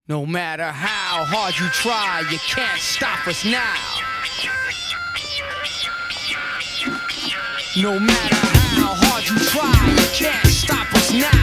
No matter how hard you try, you can't stop us now. No matter how hard you try, you can't stop us now.